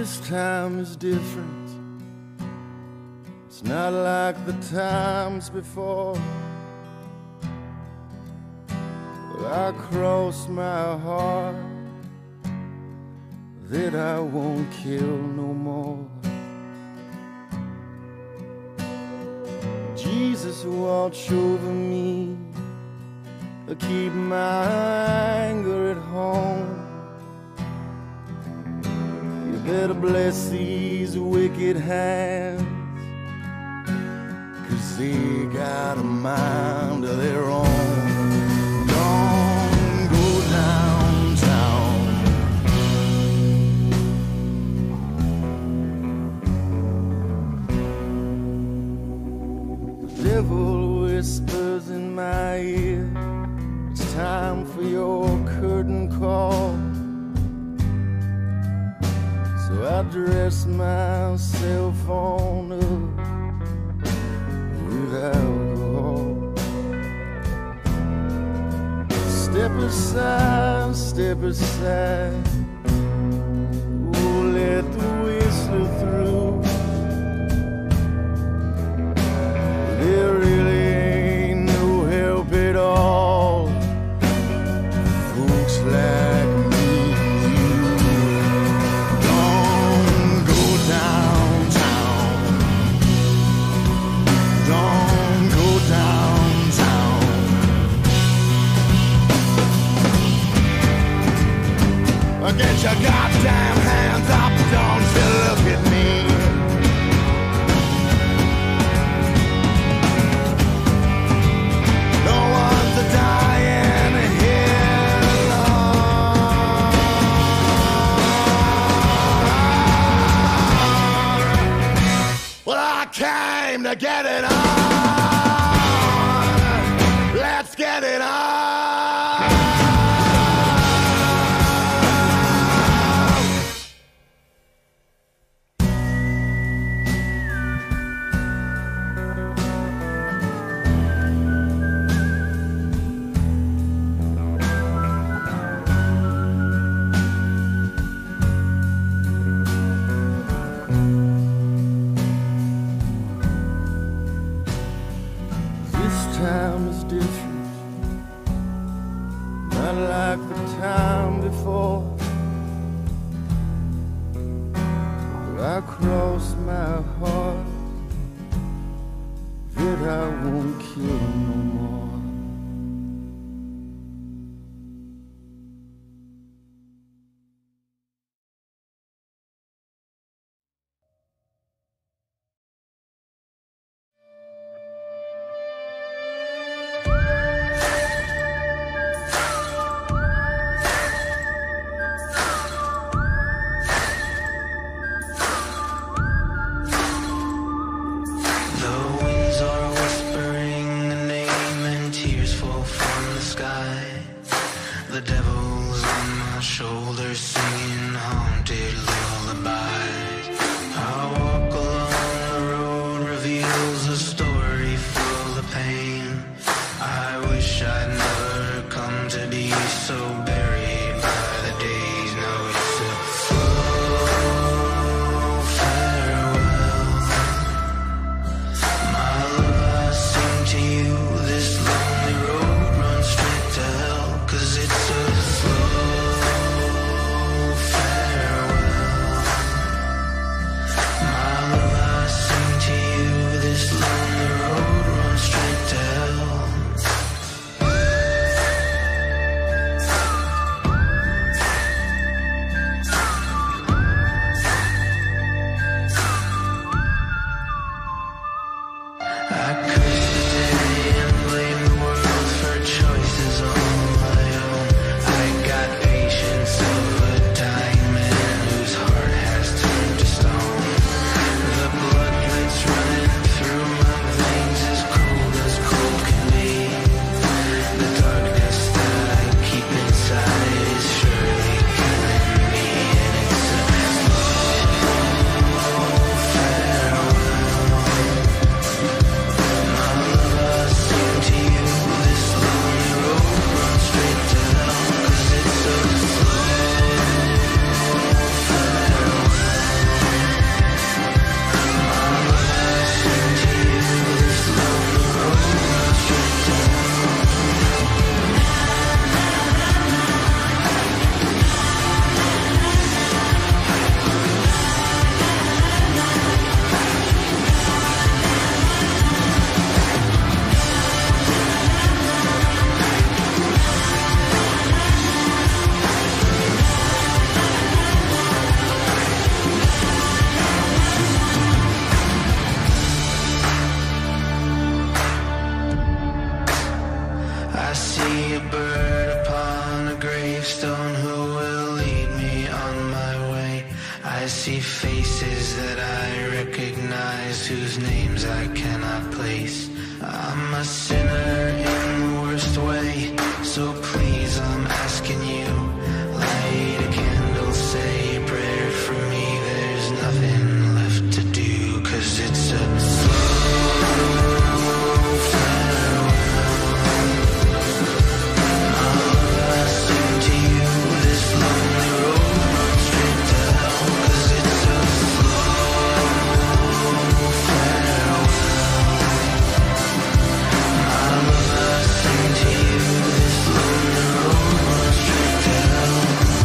This time is different. It's not like the times before. I cross my heart that I won't kill no more. Jesus, watch over me, keep my anger at home. You better bless these wicked hands, 'cause they got a mind of their own. Don't go downtown. The devil whispers in my ear, it's time for your curtain call. So I dress myself on up with alcohol. Step aside, step aside. Oh, let the whistler through. There really ain't no help at all. Folks like me and you. Don't go downtown. Don't go downtown. Get your goddamn hands up, don't you look at me. No one's dying here alone. Well, I came to get it on. Let's get it on. Time is different, not like the time before. I cross my heart that I won't kill no more. The devil's on my shoulders singing haunted lullabies. I walk along the road, reveals a story full of pain. I wish I'd never come to be so buried by the days. Now it's a full farewell. My love, I sing to you, this lonely road runs straight to hell. 'Cause it's a slow farewell. My love, I sing to you, this lonely a bird upon a gravestone who will lead me on my way. I see faces that I recognize, whose names I cannot place. I'm a sinner in the worst way, so please I'm asking you, light a candle, say a prayer for me. There's nothing left to do, 'cause it's a slow farewell. I'll sing to you this lonely road runs straight to hell, 'cause it's a slow farewell. I'll sing to you this lonely road runs straight to hell.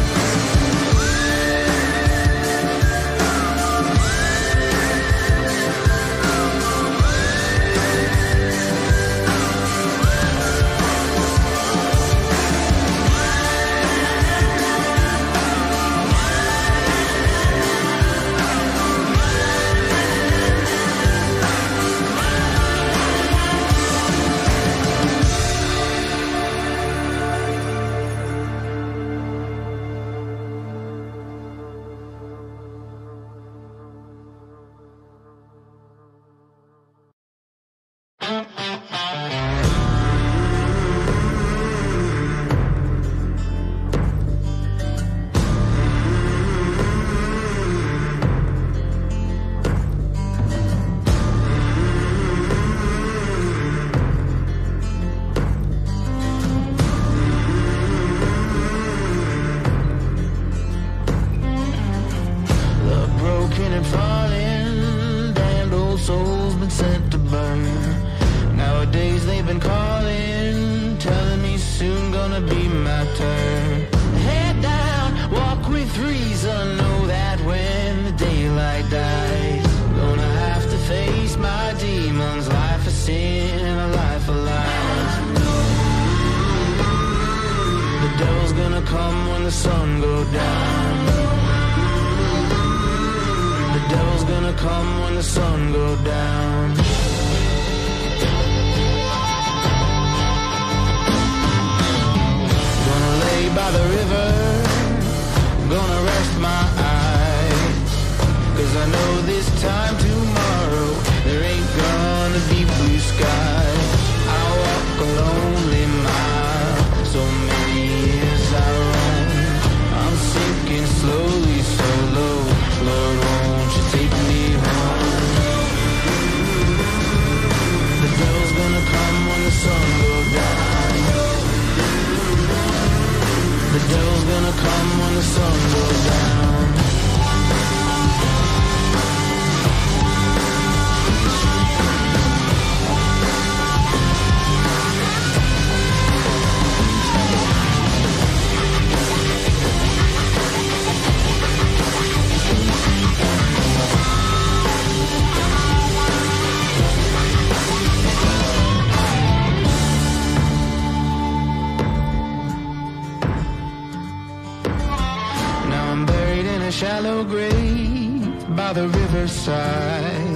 Shallow grave by the riverside,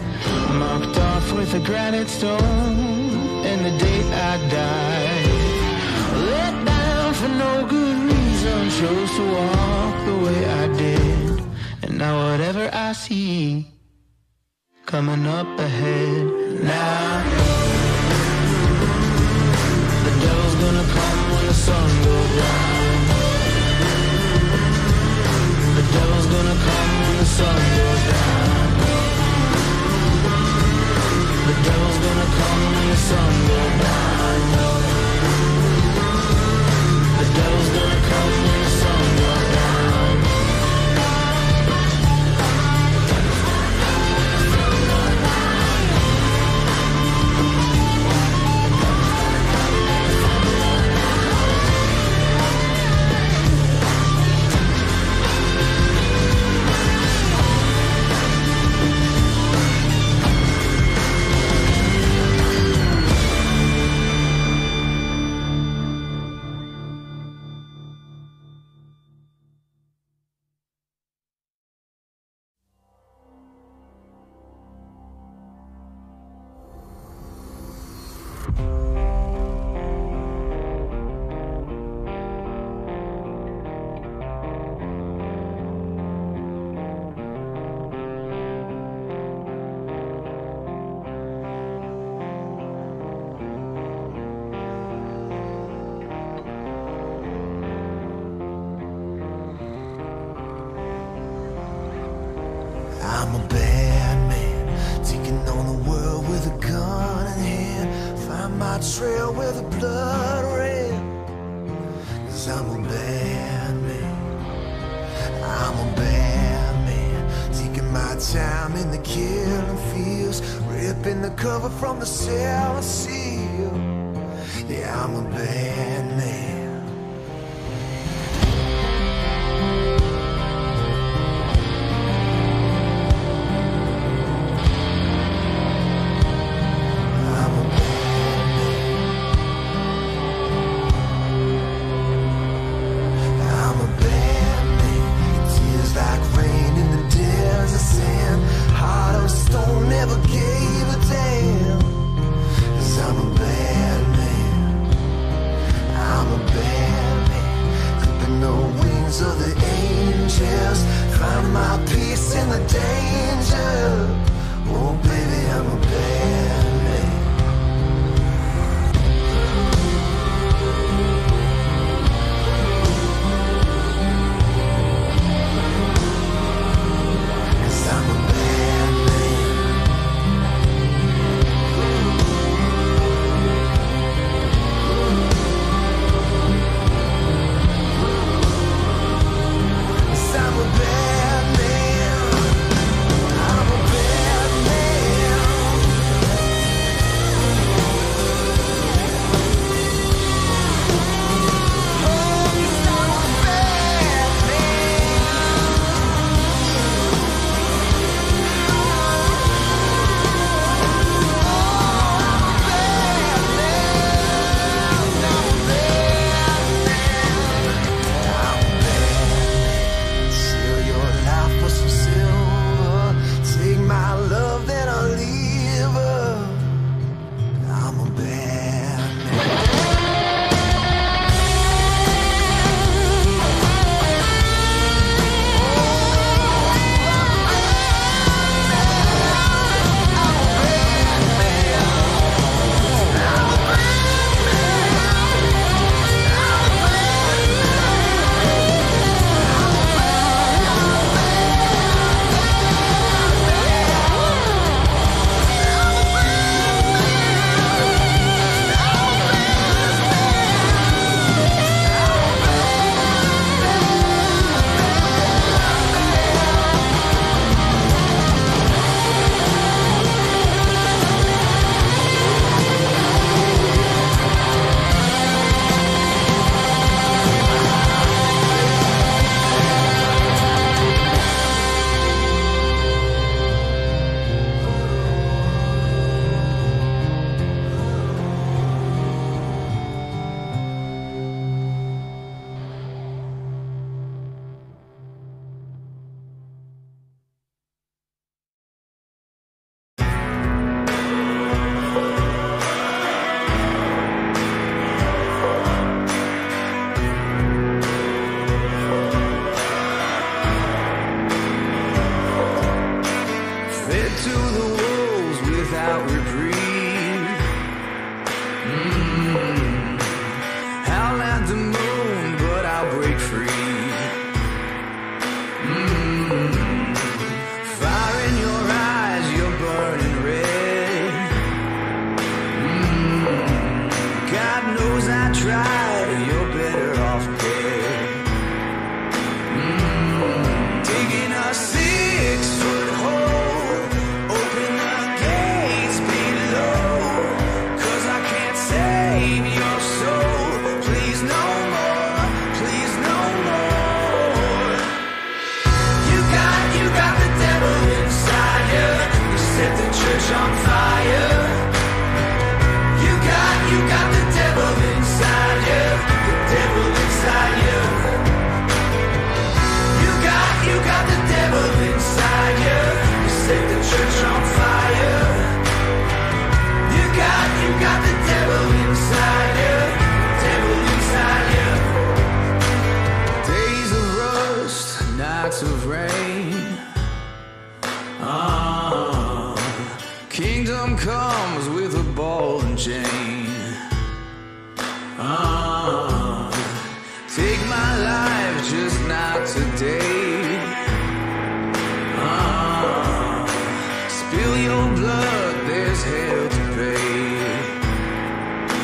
marked off with a granite stone and the date I died. Let down for no good reason, chose to walk the way I did. And now whatever I see coming up ahead, now the devil's gonna come when the sun goes down. The devil's gonna come when the sun goes down. The devil's gonna come when the sun goes down. The devil's gonna come when the sun goes down. trail with the blood red. 'Cause I'm a bad man, I'm a bad man, taking my time in the killing fields, ripping the cover from the Seven Seal. Yeah, I'm a bad man. Kingdom comes with a ball and chain. Take my life, just not today. Spill your blood, there's hell to pay.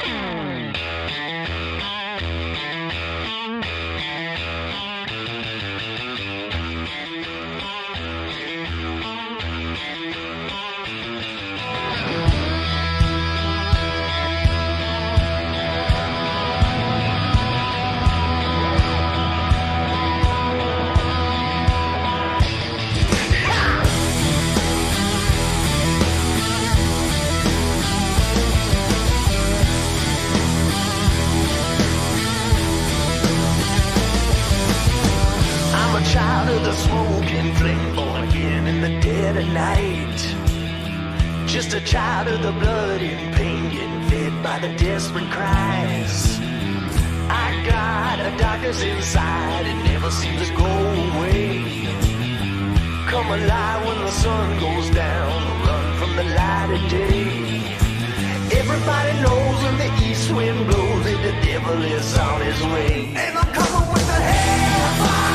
Child of the smoking flame, born again in the dead of night. Just a child of the blood and pain, getting fed by the desperate cries. I got a darkness inside, it never seems to go away. Come alive when the sun goes down, run from the light of day. Everybody knows when the east wind blows that the devil is on his way. And I'm coming with the hellfire.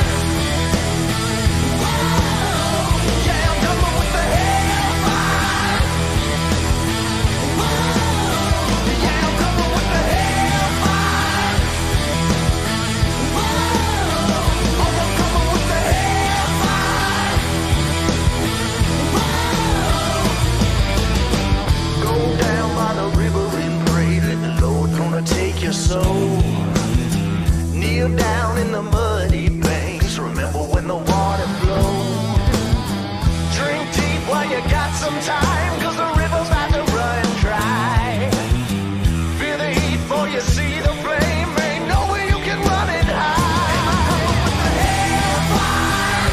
Take your soul, kneel down in the muddy banks. Remember when the water flowed. Drink deep while you got some time, 'cause the river's about to run dry. Feel the heat before you see the flame. Ain't no way you can run it high. I'm coming with the hellfire.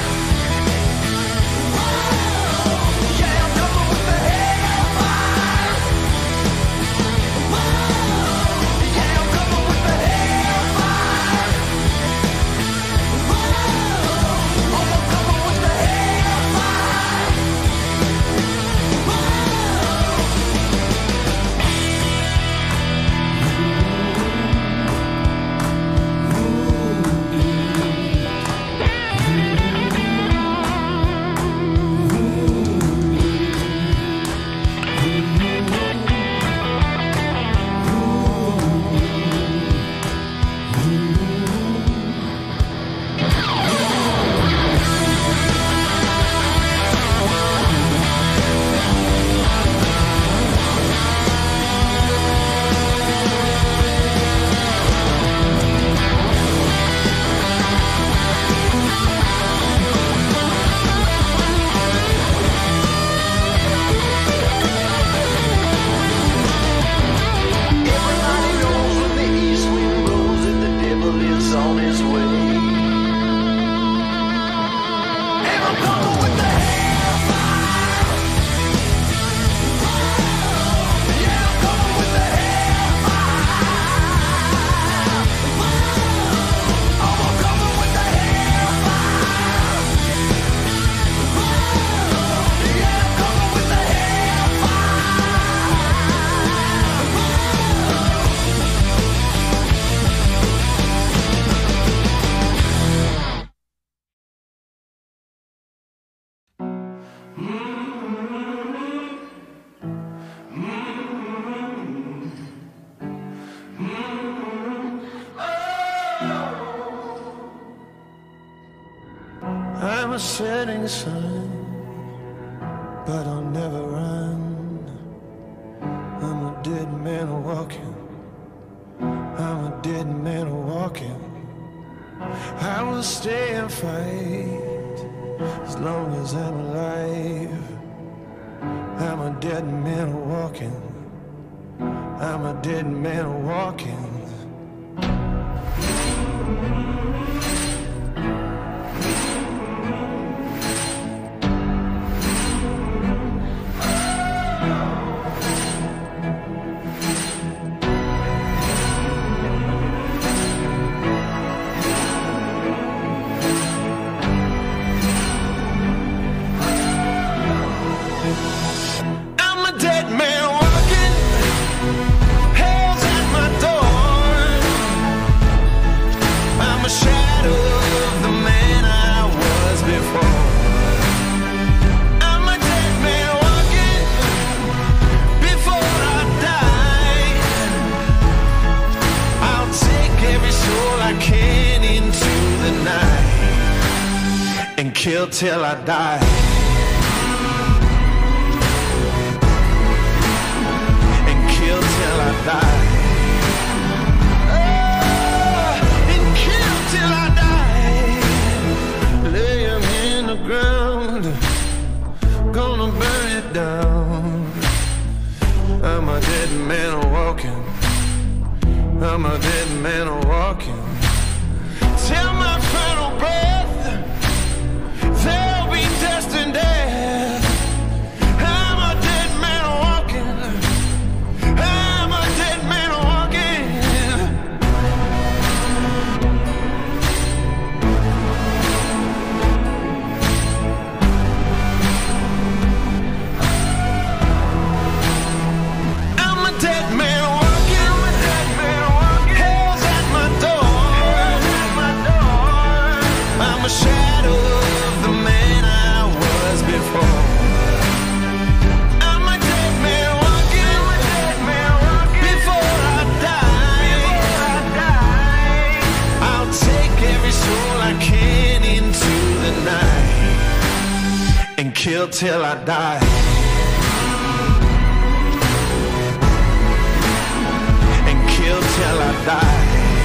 Yeah, I'm coming with the hellfire. Yeah, I'm coming with the hellfire. Oh, I'm coming with the hellfire. Everybody knows when the east wind blows that the devil is on his way. And I'm coming with the hellfire. Yeah, I'm coming with the hellfire. Oh, I'm coming with the hellfire. Yeah, I'm coming with the I'm a setting sun, but I'll never run. I'm a dead man walking. I'm a dead man walking. I will stay and fight as long as I'm alive. I'm a dead man walking. I'm a dead man walking. I'm a dead man walking. Hell's at my door. I'm kill till I die. And kill till I die. And kill till I die. Lay him in the ground, gonna burn it down. I'm a dead man walking. I'm a dead man walking. Till my final breath, there'll be destined death. I'm a dead man walking. I'm a dead man walking. I'm a dead man walking. I'm a dead man walking. Hell's at my door. Hell's at my door. I'm a shadow of the man I was before. I'm a dead man walking. I'm a dead man walking. Before I die, I'll take every soul I can into the night and kill till I die. And kill till I die.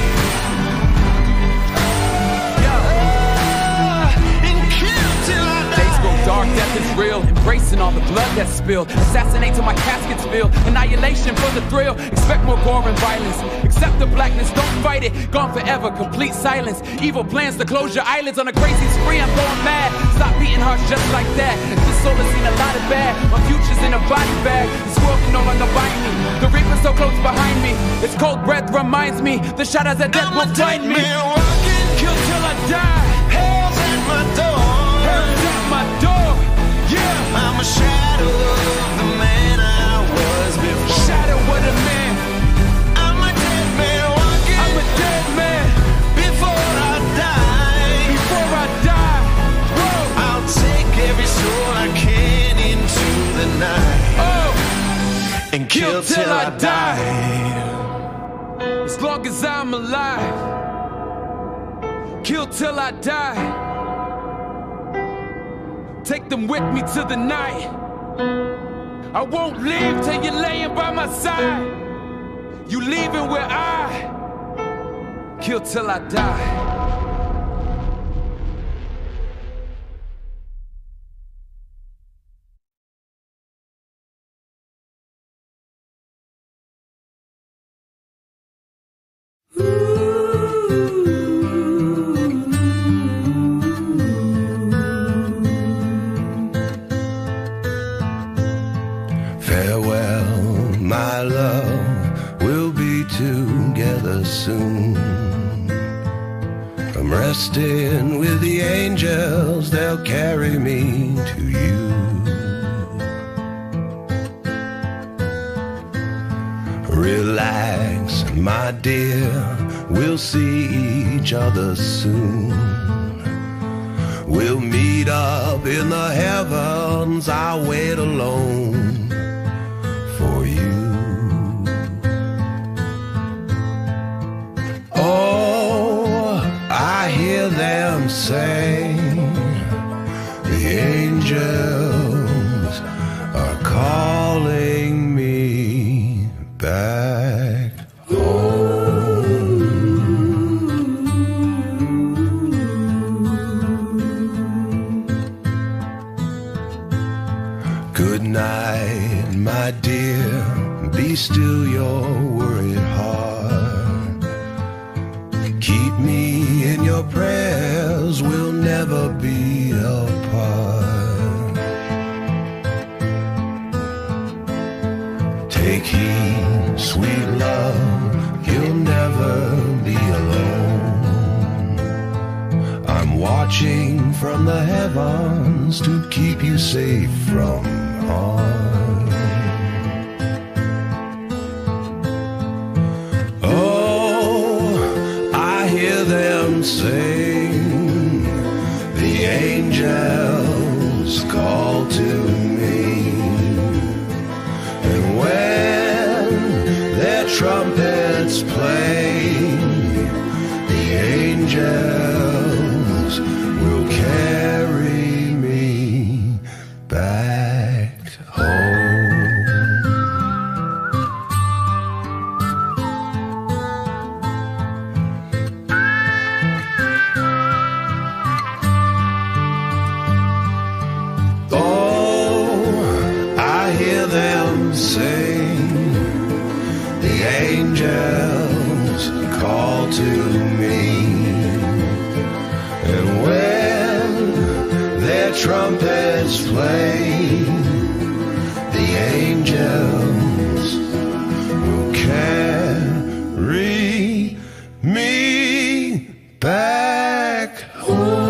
And kill till I die. Days grow dark, death is real. Embracing all the blood that's spilled. Assassinate till my casket's filled. Annihilation for the thrill. Expect more gore and violence. Accept the blackness, don't fight it. Gone forever, complete silence. Evil plans to close your eyelids on a crazy spree. I'm going mad. Stop beating hearts just like that. This soul has seen a lot of bad. My future's in a body bag. This world can no longer bind me. The reaper's so close behind me. Its cold breath reminds me the shadows of death will find me. Walking, Kill till I die. hell's at my door. Hell's at my door. Yeah. I'm a shadow of the man I was before. Shadow of the man. I'm a dead man walking. I'm a dead man. Before I die, Before I die. Whoa. I'll take every soul I can into the night Oh. and kill till I die. As long as I'm alive. Kill till I die. Take them with me to the night. I won't leave till you're laying by my side. You leaving where I kill till I die. Farewell, my love, we'll be together soon. I'm resting with the angels, they'll carry me to you. Relax, my dear, we'll see each other soon. We'll meet up in the heavens, I'll wait alone for you. Oh, I hear them say the angels are calling me back home. Good night, my dear, be still your worried heart. Keep me in your prayers, we'll never be apart. Take heed, sweet love, you'll never be alone. I'm watching from the heavens to keep you safe from harm. Oh, I hear them sing, the angels call to me. And when their trumpets play, the angels will carry angels call to me, and when their trumpets play, the angels will carry me back home.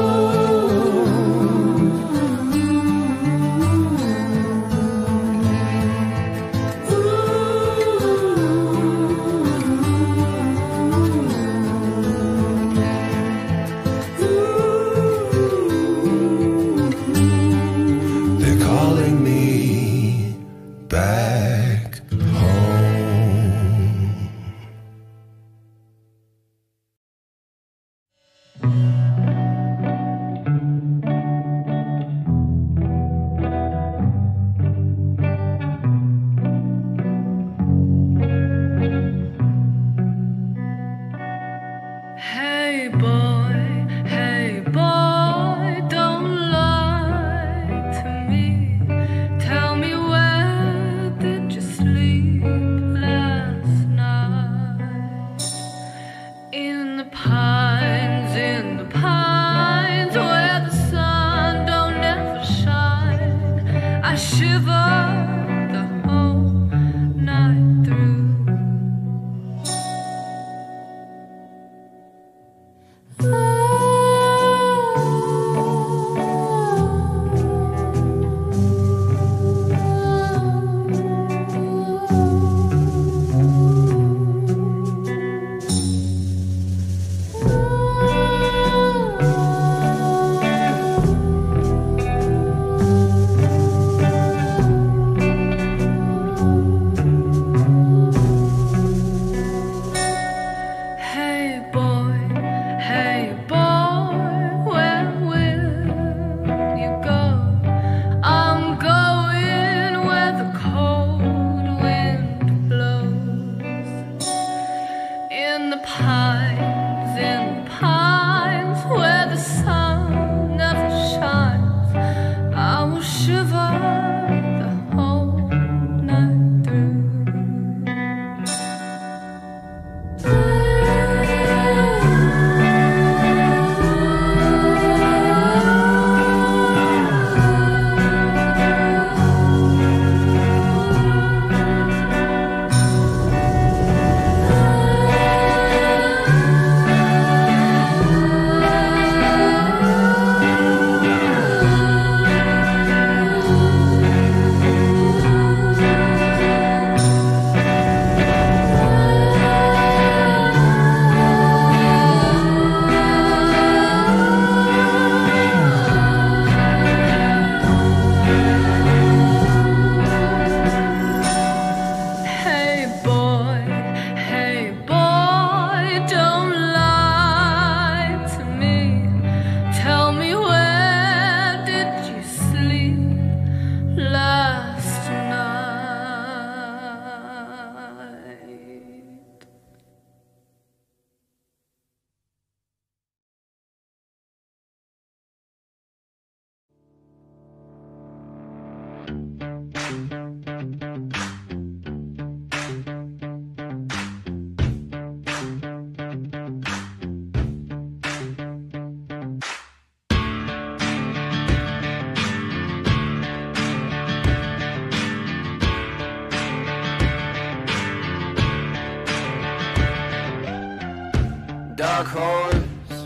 Dark horse,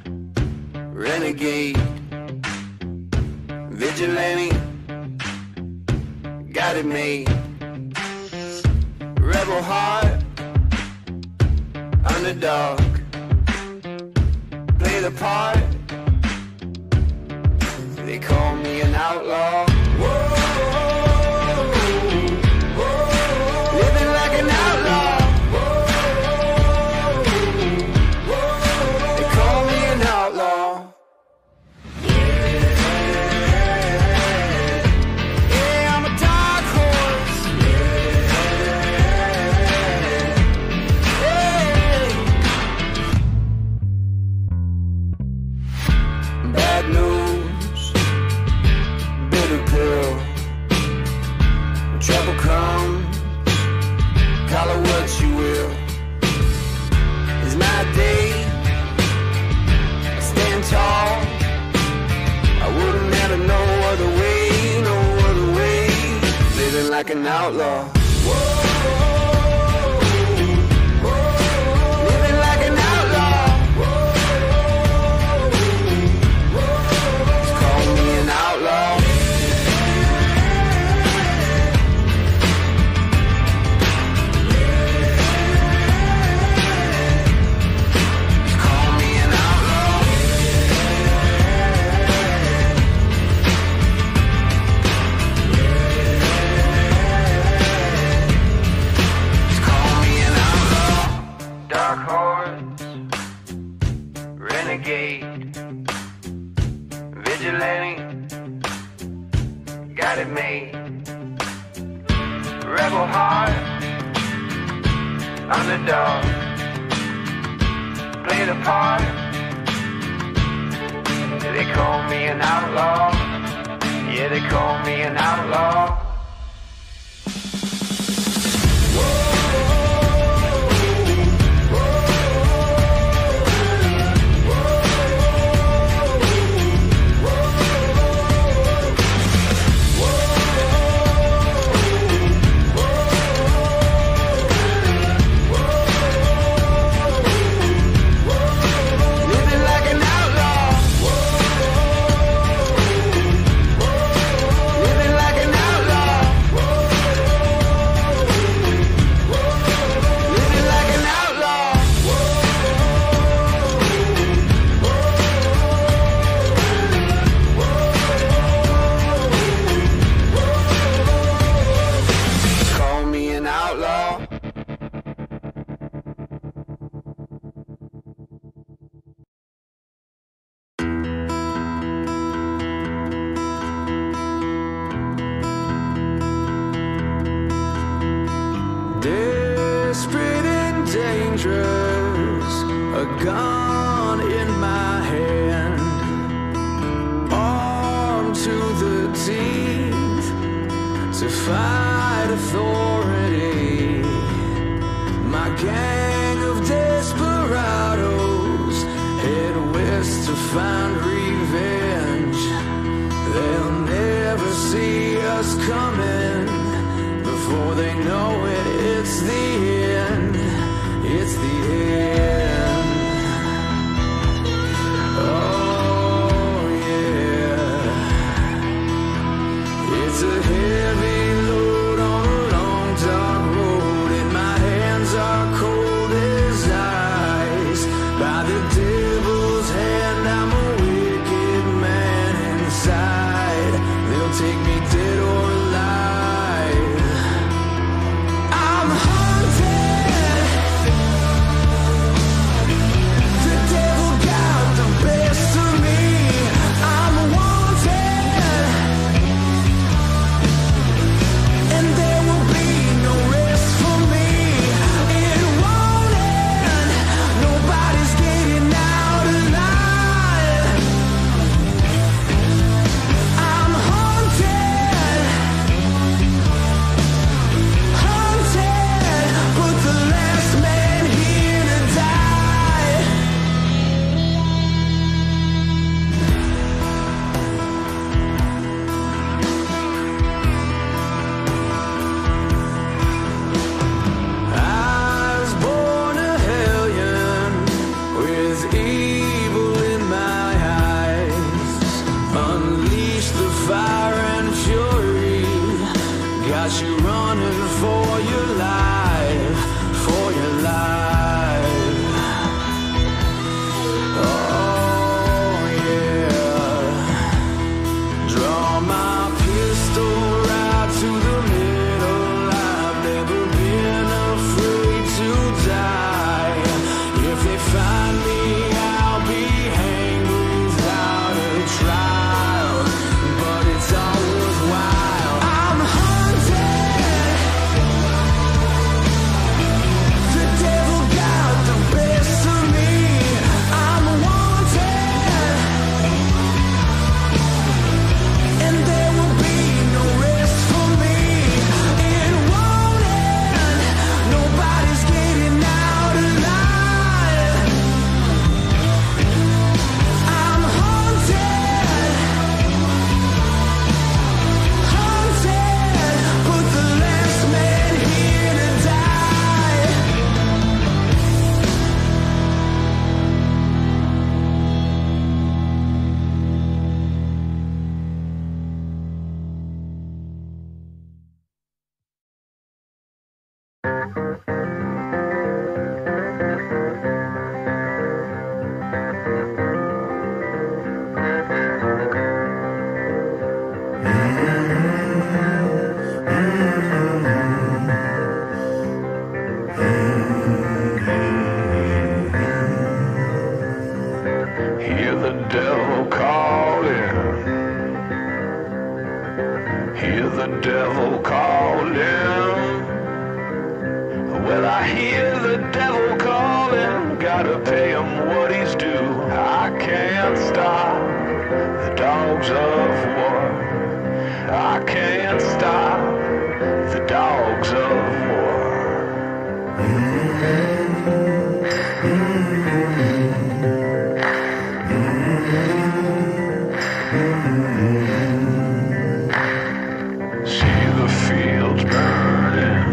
renegade, vigilante, got it made. Rebel heart, underdog, play the part. They call me an outlaw. Whoa, whoa, living like an outlaw. like an outlaw. Living like an outlaw. Just call me an outlaw. Just call me an outlaw. Just call me an outlaw. Dark horse, renegade, vigilante, got it made. Rebel heart, underdog, play the part. They call me an outlaw. Yeah, they call me an outlaw. Living like an outlaw. Living like an outlaw. Living like an outlaw. Call me an outlaw. Desperate and dangerous, a gun in my hand, armed to the teeth to fight authority. My gang of desperados head west to find revenge. They'll never see us coming. Before they know it, it's the end. It's the end. Oh yeah. It's a heavy load on a long dark road, and my hands are cold as ice. By the devil's hand, I'm a wicked man inside. They'll take me dead or alive. I'm hunted. Hear the devil calling. Hear the devil calling. Well, I hear the devil calling. Gotta pay him what he's due. I can't stop the dogs of war. I can't stop the dogs of war. See the fields burning.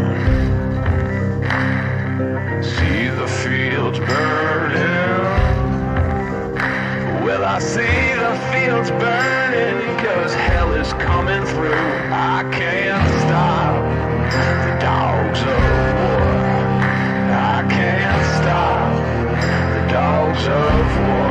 See the fields burning. Well, I see the fields burning, 'cause hell is coming through. I can't stop the dogs of war. I can't stop the dogs of war.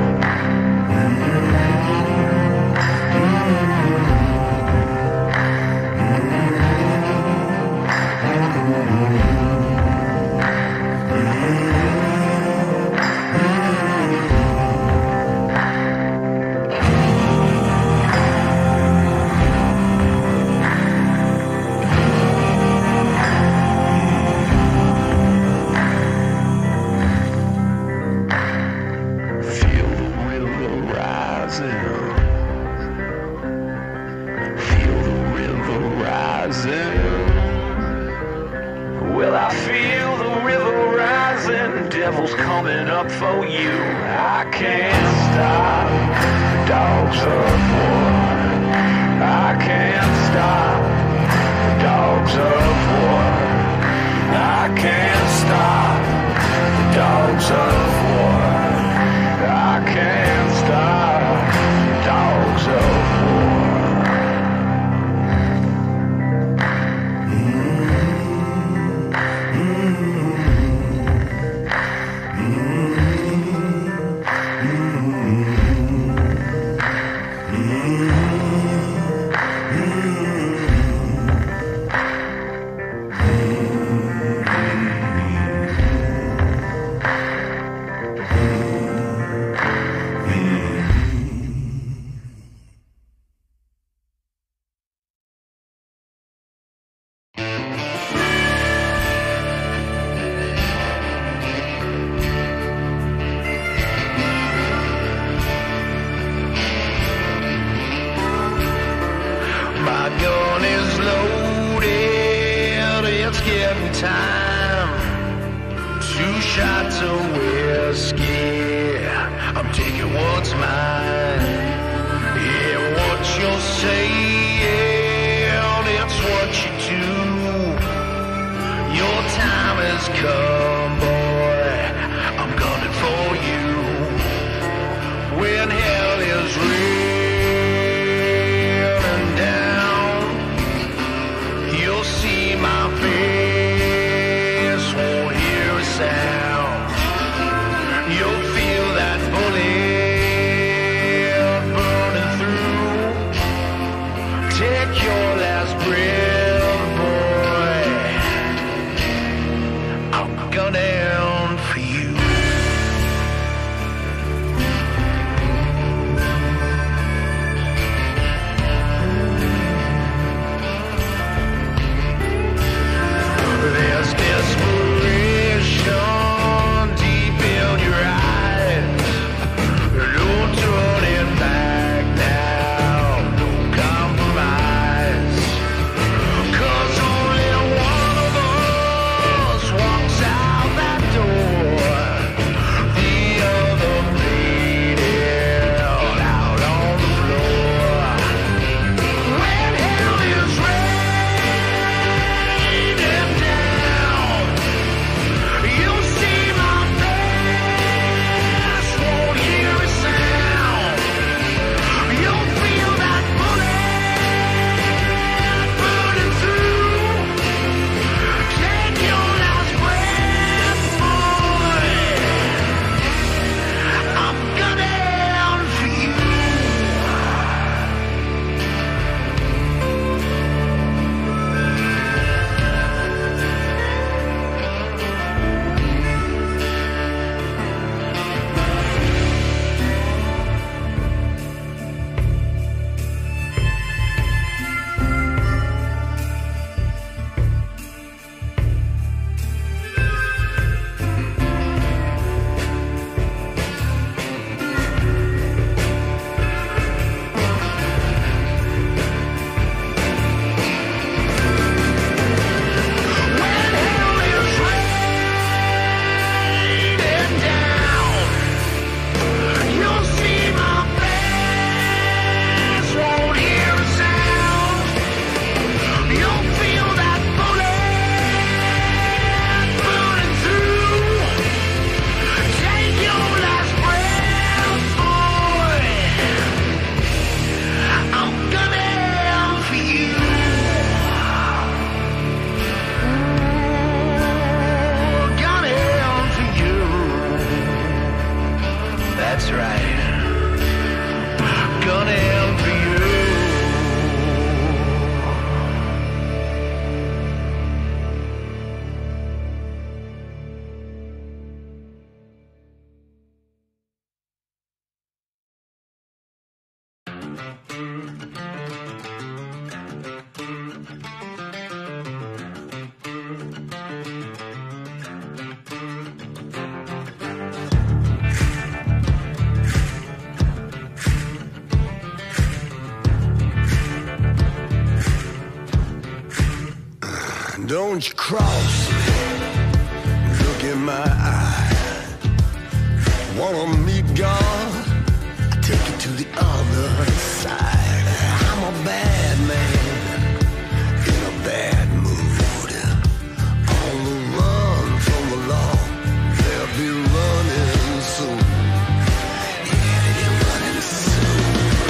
Feel the river rising. Feel the river rising. Well, I feel the river rising. Devil's coming up for you. I can't stop the dogs of war. I can't stop the dogs of war. I can't stop the dogs of war. I can't stop the dogs of war. My gun is loaded, it's getting time. 2 shots of whiskey, I'm taking what's mine. Yeah, what you're saying, it's what you do. Your time has come, boy, I'm gunning for you. When hell is raining down, you'll see my face, won't hear a sound. You'll feel that bullet burning through. Take your last breath, boy, I'm gunning for you. There's desperation deep in your eyes. No turning back now, no compromise. 'Cause only one of us walks out that won't you cross me? Look in my eyes. Wanna meet God? I take you to the other side. I'm a bad man in a bad mood. On the run from the law, they'll be running soon. Yeah, they'll be running soon.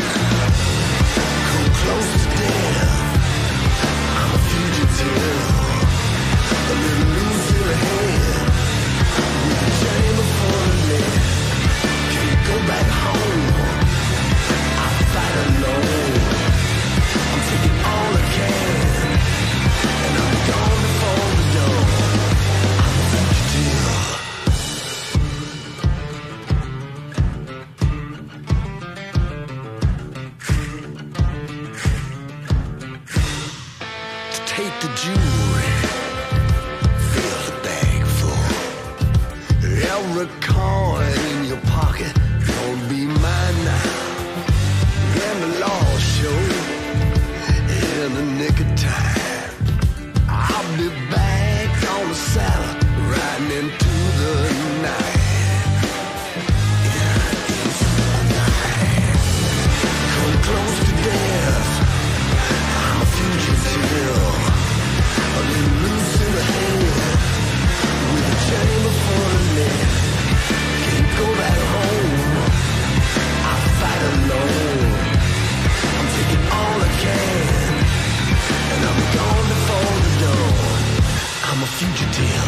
Come close to death. I'm a fugitive. A little loose in the head, with a chain before the neck. Can't go back home. I fight alone. I'm taking all I can, and I'm gone before the dawn. I'm a fugitive. To take the jewelry, fill the bag full. Every coin in your pocket won't be mine now. When the law shows in the nick of time, I'll be back on the saddle, riding into the night. Yeah, into the night. Come close to death. I'm a fugitive. A little loose in the head, with a chain before the neck. Can't go back home. I fight alone. I'm taking all I can, and I'm gone before the dawn. I'm a fugitive.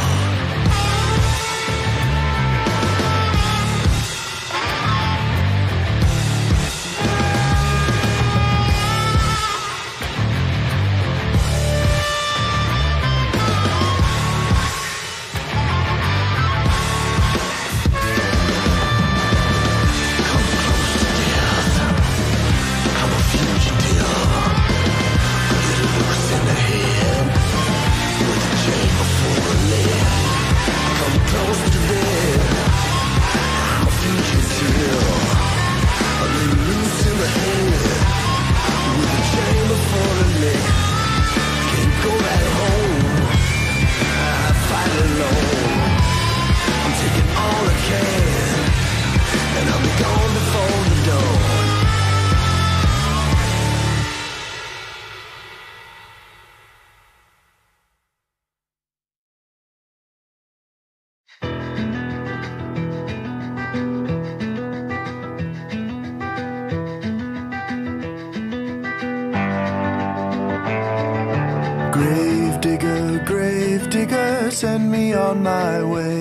Grave digger, send me on my way.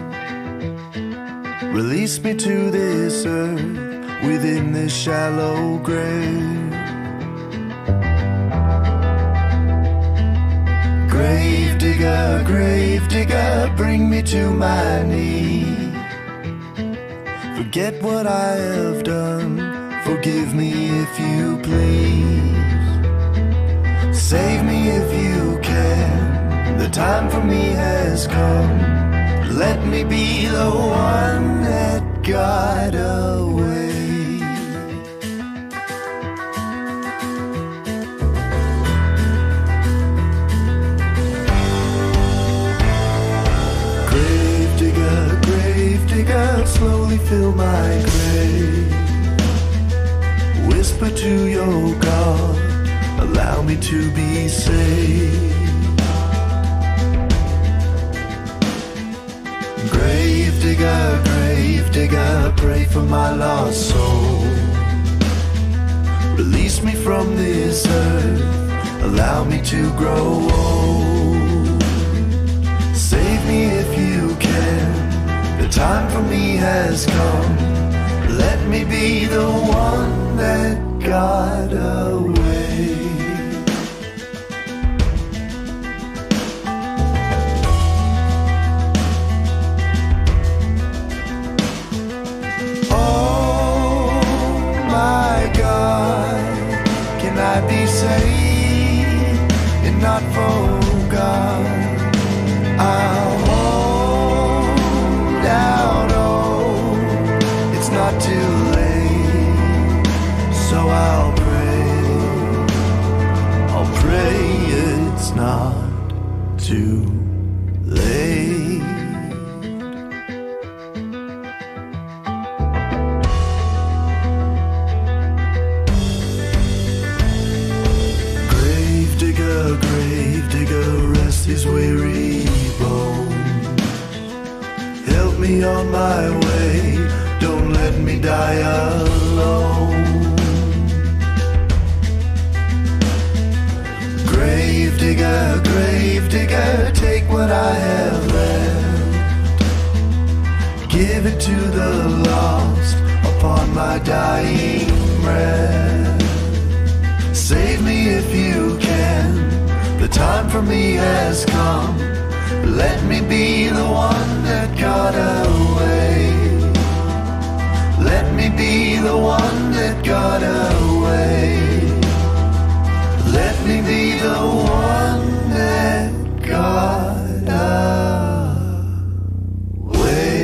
Release me to this earth, within this shallow grave. Grave digger, bring me to my knees. Forget what I have done, forgive me if you please. Save me if you can, the time for me has come. Let me be the one that got away. Grave digger, slowly fill my grave. Whisper to your God, allow me to be saved. Grave digger, pray for my lost soul. Release me from this earth, allow me to grow old. Save me if you can, the time for me has come. Let me be the one that got away. I be saved and not forgot. I'll hold out hope, it's not too late, so I'll pray. me on my way. Don't let me die alone. Grave digger, take what I have left. Give it to the lost upon my dying breath. Save me if you can, the time for me has come. Let me be the one that got away. Let me be the one that got away. Let me be the one that got away.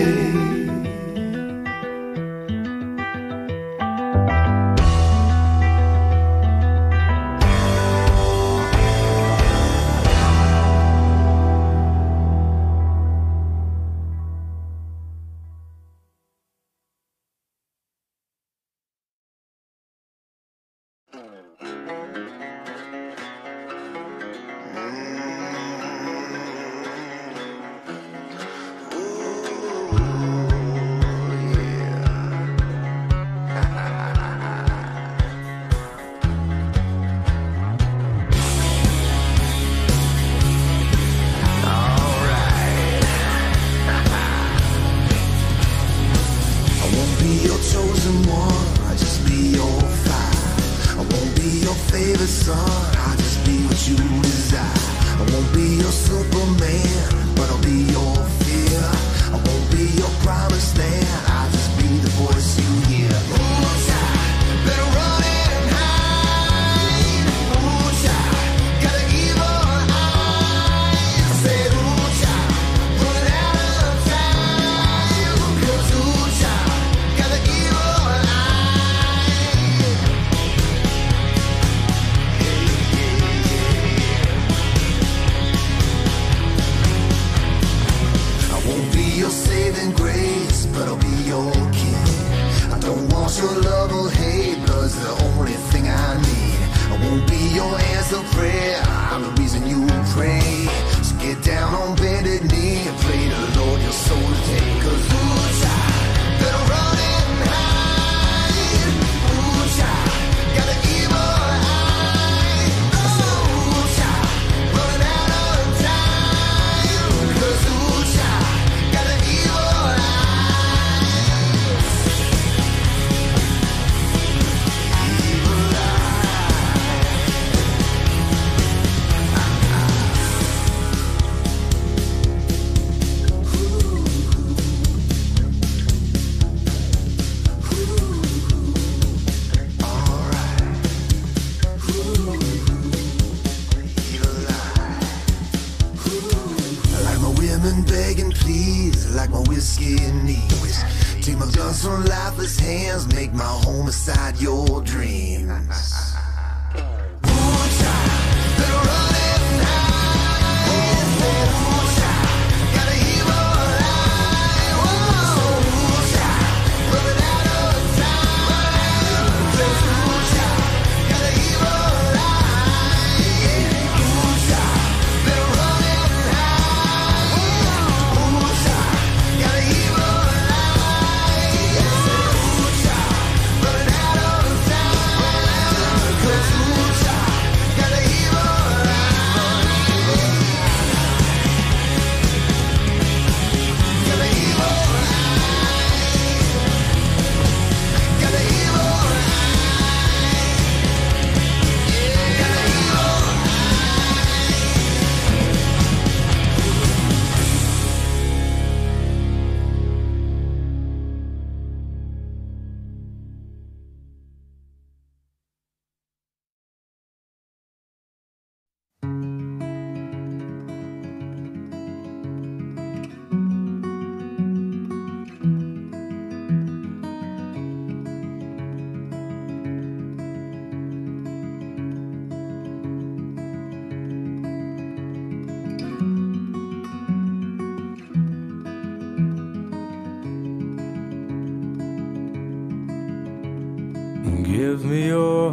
Give me your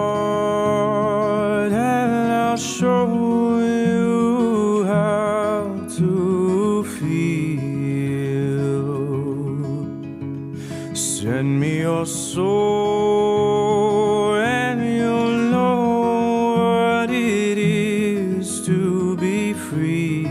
heart and I'll show you how to feel. Send me your soul and you'll know what it is to be free.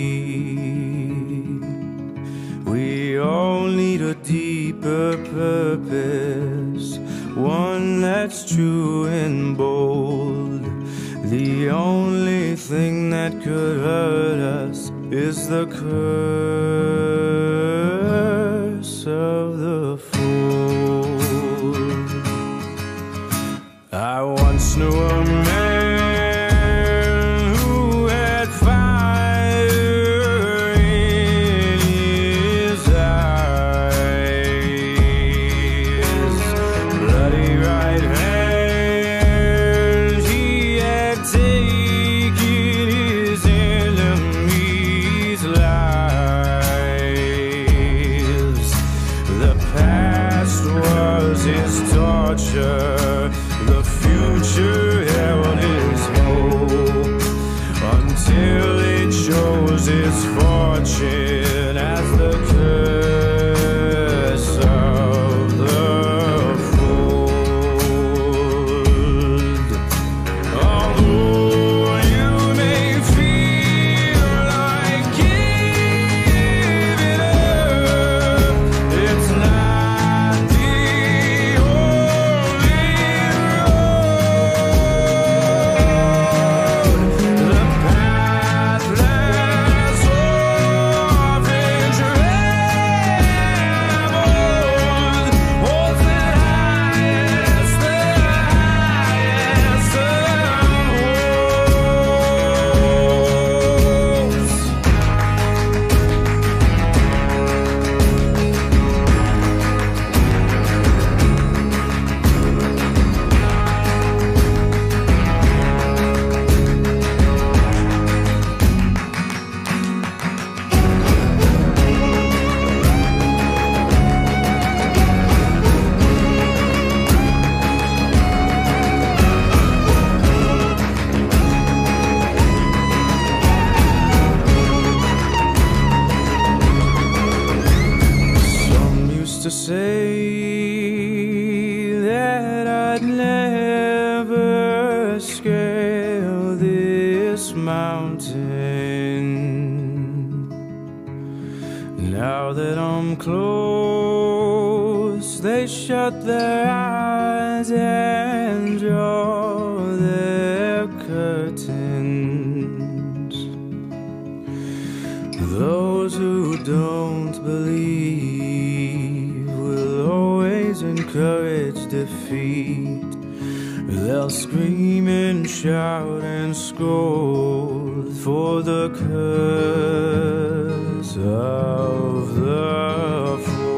We all need a deeper purpose, one that's true and bold. The only thing that could hurt us is the curse of the fool. I once knew a man who had fire in his eyes, bloody right hand he had taken his enemies' lives. The past was his torture, the future held his hope, until it chose his fortune as the curse of the fool. Although you may feel like giving up, it's not the only road. The path less often traveled holds the highest of hopes. Some used to say that I'd never scale this mountain. Now that I'm close, they shut their eyes and draw their curtains. Those who don't believe will always encourage defeat. They'll scream and shout and scold for the curse of the fool.